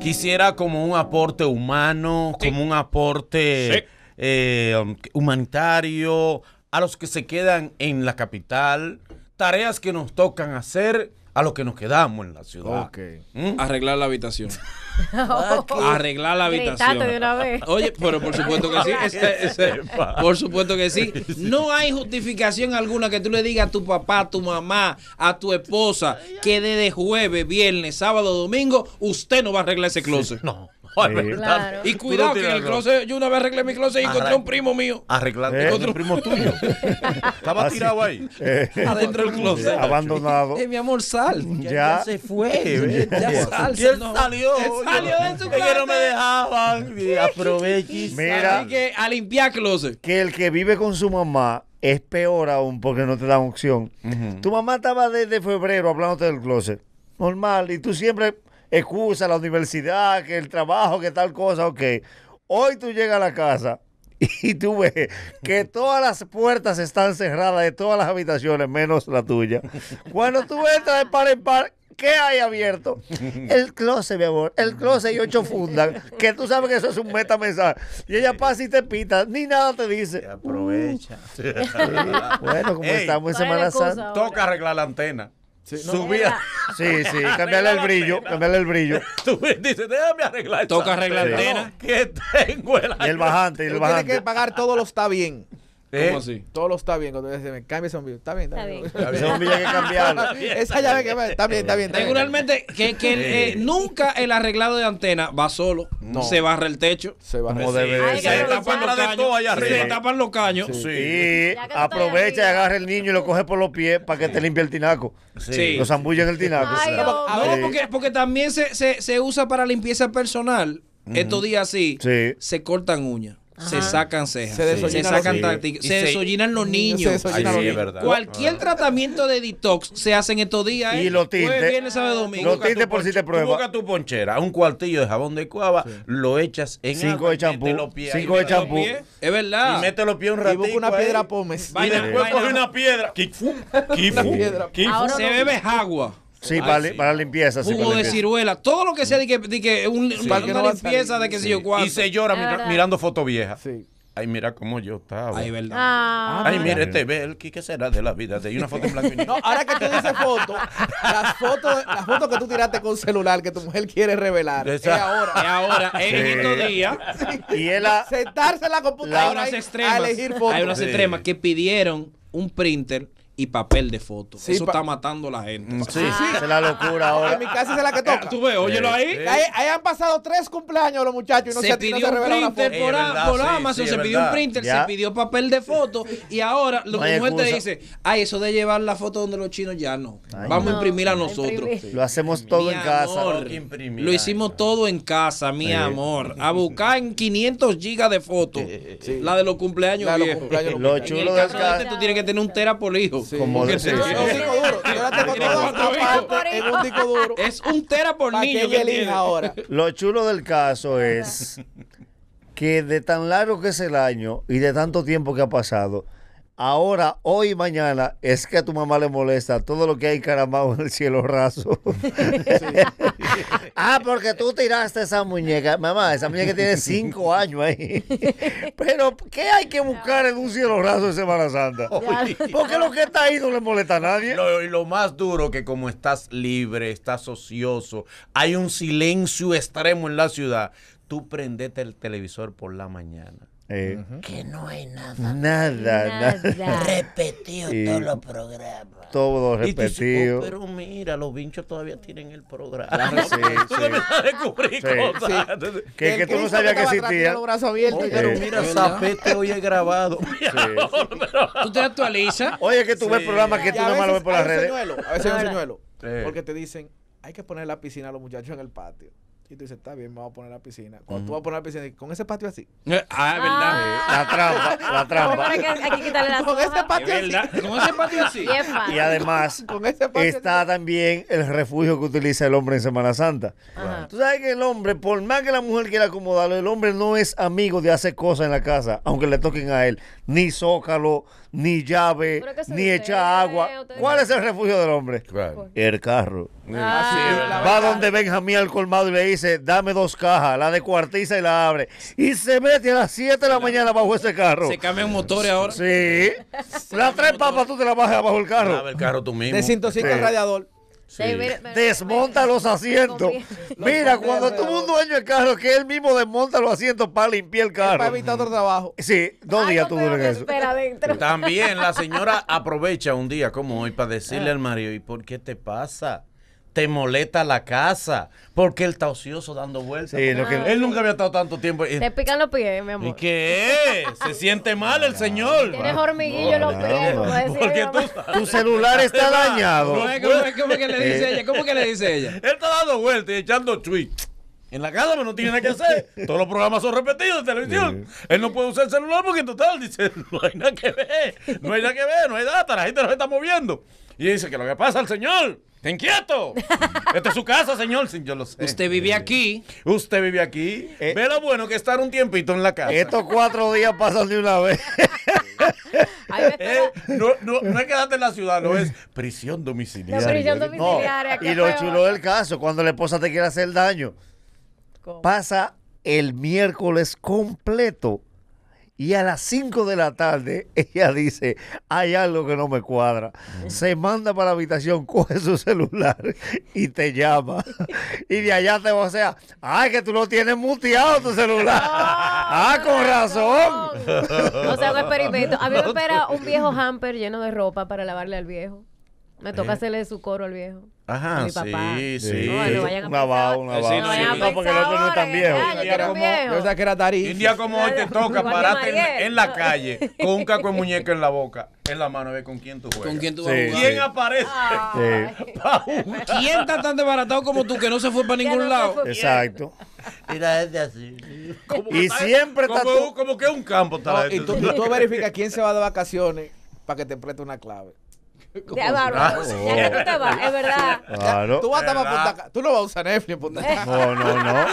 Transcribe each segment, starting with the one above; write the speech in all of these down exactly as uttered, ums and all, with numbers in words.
quisiera como un aporte humano, sí. como un aporte sí. eh, humanitario a los que se quedan en la capital, tareas que nos tocan hacer a los que nos quedamos en la ciudad. Okay. ¿Mm? Arreglar la habitación. Arreglar la habitación. De una vez. Oye, pero por supuesto que sí. Ese, ese, por supuesto que sí. No hay justificación alguna que tú le digas a tu papá, a tu mamá, a tu esposa que desde jueves, viernes, sábado, domingo, usted no va a arreglar ese closet. No. Sí. Claro. Y cuidado que en el closet, yo una vez arreglé mi closet y encontré a un primo mío. Arreglando eh, otro primo tuyo. Estaba Así, tirado ahí. Eh, Adentro del closet. Abandonado. Eh, mi amor, sal. Ya, ya se fue. Ya, ya sal. Él no. salió. Él salió de su closet. Que no me dejaban. Aproveché. Mira. Así que a limpiar closet. Que el que vive con su mamá es peor aún porque no te dan opción. Uh-huh. Tu mamá estaba desde febrero hablándote del closet. Normal. Y tú siempre... excusa la universidad, que el trabajo, que tal cosa, ok. Hoy tú llegas a la casa y tú ves que todas las puertas están cerradas de todas las habitaciones, menos la tuya. Cuando tú entras de par en par, ¿qué hay abierto? El closet, mi amor. El closet y ocho fundas, que tú sabes que eso es un metamensaje. Y ella pasa y te pita, ni nada te dice. Te aprovecha. Sí. Bueno, como Ey, estamos en Semana Santa. Toca arreglar la antena. Sí, no, subía. Sí, sí, cambiarle el brillo, cambiarle el brillo. Tú dices, déjame arreglar. Toca arreglar la antena. Que tengo el y el bajante, y el bajante. Tienes que pagar todo lo está bien. ¿Eh? ¿Cómo así? Todo lo está bien. Cuando se me cambia ese bombillo. Está bien, está bien. Está bien. Ese bombillo hay que cambiarlo. Esa llave que va. Está bien, está bien. Está Regularmente, que, que el, eh, nunca el arreglado de antena va solo. No. Se barra el techo. Se barra Como debe de ser. Se tapan los caños. Se tapan los caños. Sí. sí. Aprovecha y agarra el niño y lo coge por los pies para que te limpie el tinaco. Sí. sí. Lo zambulla en el tinaco. Ay, sí. no, a ver, porque, porque también se, se, se usa para limpieza personal. Uh-huh. Estos días así. Sí. Se cortan uñas. Ajá. Se sacan cejas, se, se sacan tácticas, se desollinan los niños. Se desollinan Ay, los sí, niños. Cualquier ah. tratamiento de detox se hace en estos días. ¿eh? Y los tintes. Viernes, sábado, domingo. Los tintes por si te pruebas. Tú buscas tu ponchera, un cuartillo de jabón de cuava, sí. lo echas en cinco de champú. Cinco de champú. Es verdad. Y mete los pies un ratito. Y busca una piedra pómez. Y después coge una piedra. Kifu. Kifu. Se bebe agua. Sí, para, sí, para limpieza. Jugo sí, para de limpieza. ciruela, todo lo que sea de que, de que un, sí, una, que una no limpieza de que sí. sé yo cuánto. Y se llora mira, mirando fotos viejas. Sí. Ay, mira cómo yo estaba. Ay, verdad. Ah, Ay, mira este Belki, ¿qué será de la vida? De una foto en blanco y negro. No, ahora que tú dices fotos, las fotos, las fotos que tú tiraste con celular que tu mujer quiere revelar. Esa. Es ahora. Es ahora, es en estos días. Sí. Y él la, sentarse en la computadora hay unas y extremas, a elegir fotos. hay unas sí. extremas que pidieron un printer y papel de fotos. Sí, Eso pa- está matando a la gente. sí, sí, esa es la locura ahora. En mi casa es la que toca. Tú ves, óyelo ahí. Sí. Ahí, ahí han pasado tres cumpleaños los muchachos y no se, se, pidió no se un reveló la printer foto. por, Es a- verdad, por sí, Amazon, sí, se es pidió un verdad. printer, Ya. se pidió papel de foto y ahora la No hay mujer te excusa. dice, ay, eso de llevar la foto donde los chinos ya no. Ay, Vamos no. a imprimir a No, nosotros. imprimir. Lo hacemos todo Mi en casa. amor, Imprimir, lo hicimos ay, todo en casa, mi Sí. amor. A buscar en quinientos gigas de fotos. Sí. La de los cumpleaños La de los viejos. cumpleaños, los Lo cumpleaños. En el chulo del caso de este, caso. tú tienes que tener un tera por hijo. Sí. Como Porque de- se- sí, No, sí. un disco duro. Yo la tengo Tiene toda cuatro aparte en un disco duro. Es un tera por Para que niño ella que elija tiene. ahora. Lo chulo del caso es que de tan largo que es el año y de tanto tiempo que ha pasado, ahora, hoy y mañana, es que a tu mamá le molesta todo lo que hay encaramado en el cielo raso. Ah, porque tú tiraste esa muñeca. Mamá, esa muñeca tiene cinco años ahí. Pero, ¿qué hay que buscar en un cielo raso de Semana Santa? Porque lo que está ahí no le molesta a nadie. Lo, y lo más duro que como estás libre, estás ocioso, hay un silencio extremo en la ciudad, tú prendete el televisor por la mañana. Eh, Que no hay nada. Nada, nada. Nada. Repetido Sí. todos los programas. Todo Y tú dices, repetido. oh, pero mira, los binchos todavía tienen el programa. Sí, Tú sí. debes a descubrir Sí, cosas. Entonces, Que, El que tú no Cristo sabías que estaba atrás, tenía existía. los brazos abiertos. oh, y pero Sí. mira, ¿verdad? Zapete hoy es grabado. Tú te actualizas. Oye, que tú ves Sí. programas que Y tú a nomás lo ves veces por hay las un redes. señuelo, a veces hay un Ahora. señuelo. Sí. Porque te dicen, hay que poner la piscina a los muchachos en el patio. Y tú dices, está bien, vamos a poner la piscina. Cuando tú vas a poner la piscina, con ese patio así. Ah, es verdad. La trampa, la trampa. Ahora que hay que quitarle las Con ese hojas. Es patio así. verdad. Con ese patio así. Y es fácil. Y además Con ese patio está así. también el refugio que utiliza el hombre en Semana Santa. Ajá. Tú sabes que el hombre, por más que la mujer quiera acomodarlo, el hombre no es amigo de hacer cosas en la casa, aunque le toquen a él. Ni zócalo, ni llave, Pero que se ni ustedes, echar agua. ustedes- ¿Cuál es el refugio del hombre? Claro. El carro. Ah, la Va verdad. donde Benjamín al colmado y le dice, dice, dame dos cajas, la de cuartiza y la abre. Y se mete a las siete de la mañana bajo ese carro. Se cambian motores ahora. Sí. Las tres papas tú te las bajas bajo el carro. Lava el carro tú mismo. Desintoxica el Sí. radiador. Sí. Sí, mire, mire, Desmonta mire. los asientos. Confía. Mira, cuando tuvo un dueño de carro que él mismo desmonta los asientos para limpiar el Para carro. evitar otro trabajo. Sí, dos Ay, días no, tú pero duras me eso. espera adentro. También la señora aprovecha un día como hoy para decirle al marido, ¿y por qué te pasa? Te molesta la casa, porque él está ocioso dando vueltas. Sí, lo que- Él nunca había estado tanto tiempo. Te pican los pies, mi amor. ¿Y qué? Se siente mal el señor. Tienes hormiguillo en los no, pies, no. como decía Porque mi tú mamá. Tu celular está dañado. ¿Cómo es, cómo es- cómo es que le dice ella? ¿Cómo que le dice ella? Él está dando vueltas y echando tweets. En la casa, pero no tiene nada que hacer. Todos los programas son repetidos de televisión. Él no puede usar el celular porque en total dice, no hay nada que ver. No hay nada que ver, no hay data, la gente no se está moviendo. Y dice que lo que pasa al señor, ¡está inquieto! Esta es su casa, señor. Sí, yo lo sé. Usted vive aquí. Usted vive aquí. Eh, Ve lo bueno que es estar un tiempito en la casa. Estos cuatro días pasan de una vez. Ay, me Eh, espera. no, no, no es quedarte en la ciudad, no es prisión La domiciliaria. prisión No, domiciliaria. qué y lo peor. chulo del caso, cuando la esposa te quiere hacer daño, ¿Cómo? pasa el miércoles completo y a las cinco de la tarde ella dice, hay algo que no me cuadra. Se manda para la habitación, coge su celular y te llama. Y de allá te va a decir, ay, que tú lo tienes muteado tu celular. Ah, con razón. O sea, un experimento. A mí me espera un viejo hamper lleno de ropa para lavarle al viejo. Me toca hacerle su coro al viejo. A Ajá, mi papá. sí, Sí. sí. No, no vayan a Una pensar- va, una Sí, va. no No vayan a No, porque el pensar otro no es tan ahora que, viejo. ah, yo quiero un Como- Yo viejo. pensaba que era Darí. Un día como hoy te toca Igual que pararte en, Mariel. en la calle con un caco de muñeca en la boca, en la mano, a ver con quién tú juegas. ¿Con quién tú Sí. vas a jugar? ¿Quién aparece? Ay. Pa' jugar. ¿Quién está tan desbaratado como tú que no se fue para Ya ningún no se lado? fue. Exacto. Mira, es de así. Como Y está- siempre está como, tú- como que es un campo. Está No, la y gente. tú, y tú verificas quién se va de vacaciones para que te preste una clave. Ya, bárbaro. Ya que tú te vas, es verdad. Claro. Tú vas a estar para ¿Verdad? Punta Cana. Tú no vas a usar Netflix en Punta Cana. No, no, no.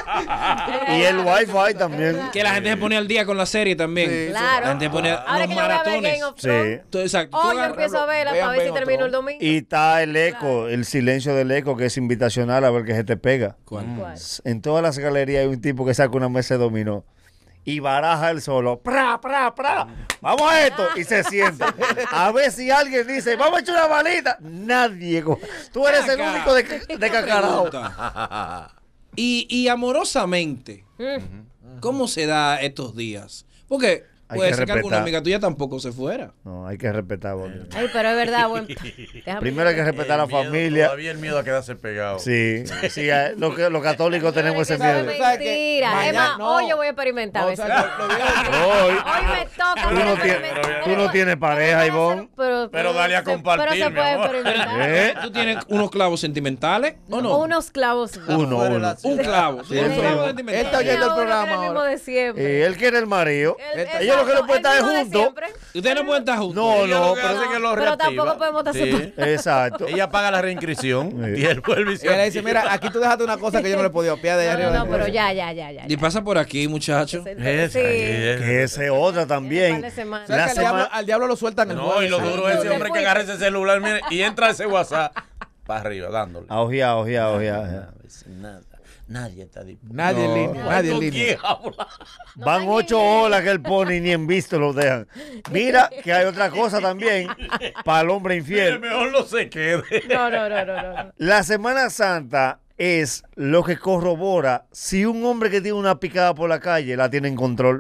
Y el wifi también. Que la gente se pone al día con la serie también. Sí, Claro. La gente pone Ahora los que yo voy a ver maratones. Game of Sí. Thrones. Tú- exacto. Tú Oh, yo agarras- empiezo a verla Vean, para ver si vean otro. termino el domingo. Y está el eco, el silencio del eco, que es invitacional a ver que se te pega. ¿Cuál? ¿Cuál? En todas las galerías hay un tipo que saca una mesa de dominó y baraja el solo. ¡Pra, pra, pra! Vamos a esto. Y se sienta. A ver si alguien dice, vamos a echar una balita. Nadie. co- Tú eres el Acá. único de, de cacarao. Pregunta. Y, y amorosamente, Mm. ¿cómo se da estos días? Porque Hay puede que ser que alguna respetar. amiga tuya tampoco se fuera. No, hay que respetar. Bonnie. Ay, pero es verdad, bueno. Déjame- Primero hay que respetar a la El miedo, familia. Todavía el miedo a quedarse pegado. Sí, sí, eh, los, que- los católicos tenemos ese Eso es miedo. ¿Sabes qué? mentira. Es Mañana- más, no. hoy yo voy a experimentar. No, o eso. sea, lo- lo vieron- Hoy, Hoy me toca. Tú no hacer tienes- experimentar. tú no tienes pareja, Pero- Ivonne. Pero, Pero dale a se- compartir, Pero se mi puede amor. experimentar. ¿Eh? ¿Tú tienes unos clavos sentimentales o no? Unos clavos. Uno, uno. Un clavo. ¿Tú Sí, tienes un sí. clavo Él sentimental? está oyendo el Uno programa que era el mismo ahora. de siempre. Y él quiere el marido. El- Ellos Ellos lo que no exacto, pueden estar el es mismo de juntos. siempre. Ustedes no pueden estar juntos. No, Ella no, lo que pero, hace es que lo Pero reactiva. tampoco podemos estar Sí. separados. exacto. Ella paga la reinscripción Sí. y él vuelve y se Y ella le dice, mira, aquí tú dejaste una cosa que yo no le podía opiar de allá No, no, arriba. no, pero ya, ya, ya, ya. Y pasa por aquí, muchacho. Esa, Sí. esa. Que ese otra Un también. par de semanas. O sea, La que al, semana- diablo, al diablo lo sueltan el No, y lo jueves. duro es ese ¿Dónde hombre que fuiste? agarra ese celular mire, y entra a ese WhatsApp para arriba, dándole. A ojear, ojear, ojear. Nada, nadie está disponible. Nadie en No. línea, nadie en ¿Con línea. quién habla? Van ocho horas que él pone y ni en visto lo dejan. Mira que hay otra cosa también para el hombre Mire, infiel. mejor no se quede. No, no, no, no, no, no. La Semana Santa es lo que corrobora si un hombre que tiene una picada por la calle la tiene en control.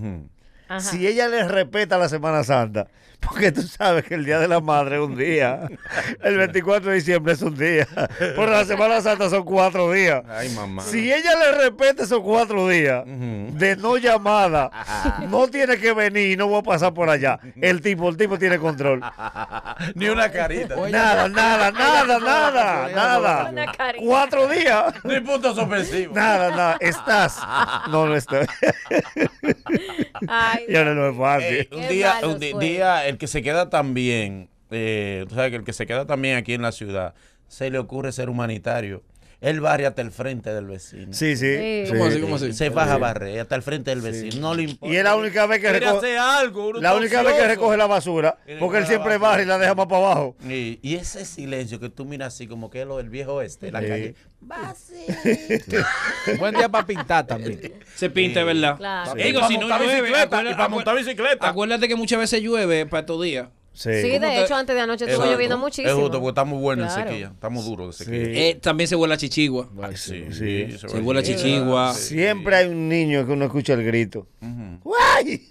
Ajá. Si ella le respeta la Semana Santa, porque tú sabes que el Día de la Madre es un día, el veinticuatro de diciembre es un día, pero la Semana Santa son cuatro días. Ay, mamá. Si ella le respeta esos cuatro días Ujú. de no llamada, no tiene que venir y no voy a pasar por allá. El tipo, el tipo tiene control. Ni una carita. Oye, Nada, nada, nada, nada, nada. Una carita. Cuatro días. Ni puntos ofensivos. Nada, nada. Estás. No, no estoy. Ay, Ya no, no es Eh, fácil. un Qué día, malo un di- fue. día, el que se queda también, eh, tú sabes que el que se queda también aquí en la ciudad, se le ocurre ser humanitario él barre hasta el frente del vecino. Sí, sí. Sí. ¿Cómo así? ¿Cómo así? Se baja a barrer hasta el frente del vecino. No le importa. Y es la única vez que Quiere recoge, hacer algo. uno la está única vez que ocioso. recoge la basura, Quiere porque él recoger siempre la basura. barre y la deja más para abajo. Y, y ese silencio que tú miras así como que es lo del viejo este en la Sí. calle. Buen día para pintar también. Se pinta, ¿verdad? Claro. Y Digo, para si no montar llueve, bicicleta, acuérdate- y para montar bicicleta. Acuérdate que muchas veces llueve para estos días. Sí. Sí, de hecho, antes de anoche estuvo justo, lloviendo Es muchísimo. justo porque estamos buenos Claro. en sequía. Estamos duros de sequía. Sí. Eh, también se vuela chichigua. Ay, sí, Sí. Se vuela chichigua. Siempre hay un niño que uno escucha el grito. ¡Guay!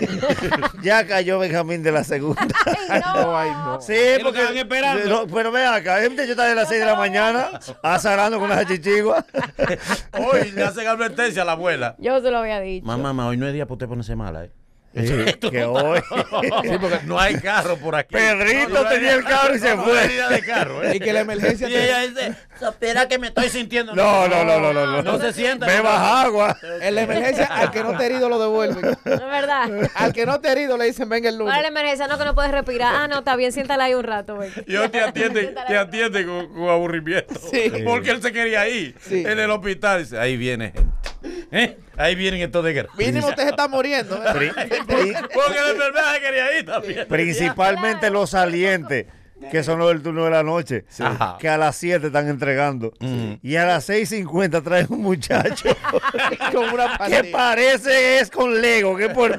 Ya cayó Benjamín de la segunda. Ay, no. Ay, no. Sí, lo porque. estaban esperando? No, pero ve acá, el muchacho está de las seis de la mañana azarando con una chichigua. Hoy le hacen advertencia a la abuela. Yo se lo había dicho. Mamá, mamá, hoy no es día para usted ponerse mala, ¿eh? que hoy. Sí, porque no hay carro por aquí. Pedrito No, no hay- tenía el carro y se no, fue. No hay día de carro, ¿eh? Y que la emergencia Y te- ella dice, espera que me estoy sintiendo. No, no, no, no, no. No, No se sienta. Bebas agua. En la emergencia, al que no te ha herido lo devuelven. No es verdad. Al que no te ha herido le dicen, venga el lunes. Para la emergencia, no, que no puedes respirar. Ah, no, está bien, siéntala ahí un rato, güey. Y hoy te atiende, te atiende con, con aburrimiento. Sí. Porque él se quería ir Sí. en el hospital. Dice, ahí viene gente. ¿Eh? Ahí vienen estos de guerra. Mínimo usted se está muriendo. ¿eh? Pri- pri- Porque la enfermera se quería ir también. Principalmente los salientes, que son los del turno de la noche, Ajá. que a las siete están entregando. Mm. Y a las seis cincuenta traen un muchacho Con una que pastilla. parece es con Lego, que por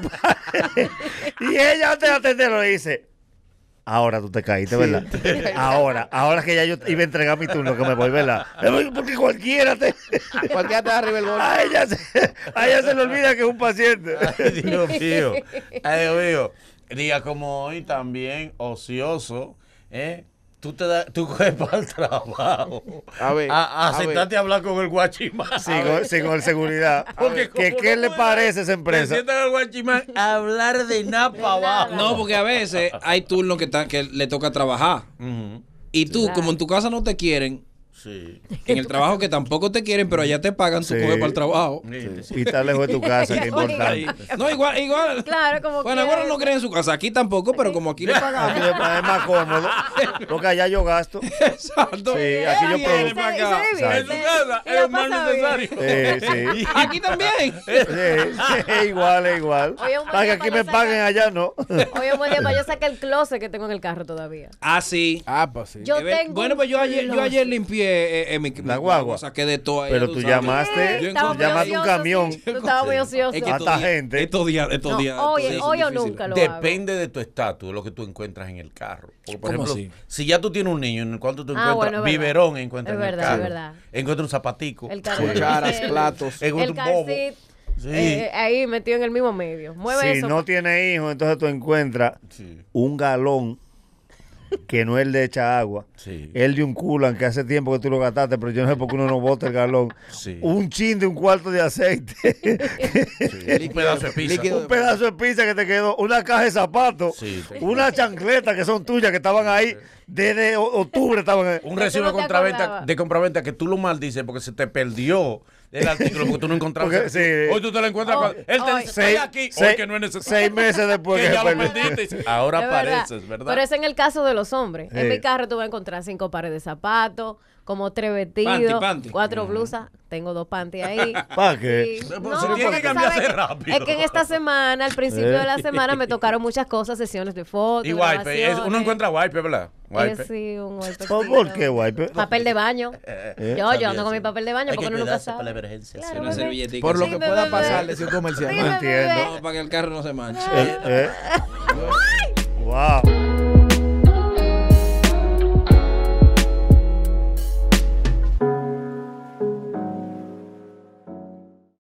y ella antes de atenderlo le dice, ahora tú te caíste, ¿verdad? Ahora, ahora que ya yo iba a entregar mi turno, que me voy, ¿verdad? Me voy porque cualquiera te... Cualquiera te da arriba el gol. A ella, se, a ella se le olvida que es un paciente. Ay, Dios mío. Ay, Dios mío. Día como hoy también, ocioso, ¿eh? Tú te da, tú coges para el trabajo. A ver, A, a a ver. sentarte a hablar con el guachimán. Sí, con, sí, con seguridad. Porque ¿Qué, como ¿Qué no le puede- parece esa Te empresa? sientas con el guachimán a hablar de nada para abajo. No, porque a veces hay turnos que, están- que le toca trabajar. Ujú. Y tú, Claro. como en tu casa no te quieren, Sí. en el trabajo que tampoco te quieren, pero allá te pagan, tú Sí. coges para el trabajo. Sí. Y estar lejos de tu casa, que es Oiga. Ahí. importante. No, igual, igual. Claro, como Bueno, que- ahora no creen en su casa. Aquí tampoco, pero como aquí le Aquí pagamos. es más- es más cómodo, porque allá yo gasto. Exacto. Sí, aquí yo Y produzco. se- y se divierte. En su casa Y es la un mal pasa bien. necesario. Sí, sí. Aquí también. Sí, sí, es igual, es igual. Oye, un buen Para que día aquí para me no paguen sacar- allá, no. Oye, un buen día para yo sacar el closet que tengo en el carro todavía. Ah, sí. Ah, pues sí. Yo Eh, ve- tengo bueno, un pues yo ayer, yo closet. ayer limpié eh, eh, mi, La mi guagua. saqué de todo ahí, Pero tú tú sabes. llamaste, Yo Estaba tú encontré- muy llamaste un ocioso, camión. sí. Tú estabas muy ocioso. Es que Hasta estos días- gente. Estos días, estos No, días. hoy- estos días son hoy o difíciles. nunca lo hago. Depende de tu estatus, de lo que tú encuentras en el carro. Porque, por ¿Cómo ejemplo, así? si ya tú tienes un niño en el cual tú te Ah, encuentras bueno, es verdad. biberón, encuentras Es en el verdad, carro, es verdad. encuentras un zapatico, El carro. Cucharas, el- platos. El encuentras un bobo. car seat, Sí. eh, ahí metido en el mismo medio. Mueve Si eso. no tiene hijos, entonces tú encuentras Sí. un galón que no es el de echa agua. Sí. El de un culan que hace tiempo que tú lo gastaste, pero yo no sé por qué uno no bota el galón. Sí. Un chin de un cuarto de aceite. Sí. Un pedazo de pizza. líquido. Un pedazo de pizza que te quedó. Una caja de zapatos. Sí. Una chancleta que son tuyas que estaban ahí desde o- octubre. Estaban ahí. Un Que recibo tú de no te compraventa, acordabas. de compraventa que tú lo maldices porque se te perdió el artículo porque tú no encontraste. Porque, sí. Hoy tú te lo encuentras. Hoy- cuando- él te hoy. dice, Seis- estoy aquí, seis- hoy que no es necesario. Seis meses después que que ya se lo perdió. perdiste. y dice, Ahora Es verdad. apareces, ¿verdad? Pero es en el caso de los hombres. En Sí. mi carro tú vas a encontrar cinco pares de zapatos, como tres vestidos, Panty, panty. cuatro blusas. Tengo dos panties ahí. ¿Para qué? Sí. Pero No, si tiene que porque cambiarse sabes que- rápido. Es que en esta semana, al principio de la semana, me tocaron muchas cosas, sesiones de fotos. Y wipe. es- uno encuentra wipe, ¿verdad? Eh, Wipe. sí, un wipe. ¿Por por qué, wipe? Papel de baño. Eh, Yo, yo ando con mi papel de baño Hay porque que uno nunca cuidarse sabe. para la emergencia. Claro, Una bebé. servilletica. Por lo así. que Dime, pueda bebé. pasar, decía un comercial. Dime, No entiendo. bebé. No, para que el carro no se manche. Eh, eh. Wow.